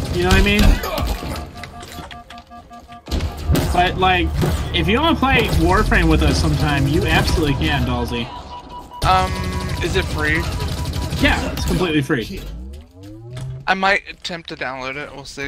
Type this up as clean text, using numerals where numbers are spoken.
You know what I mean? But, like, if you want to play Warframe with us sometime, you absolutely can, Dalsy. Is it free? Yeah, it's completely free. I might attempt to download it. We'll see.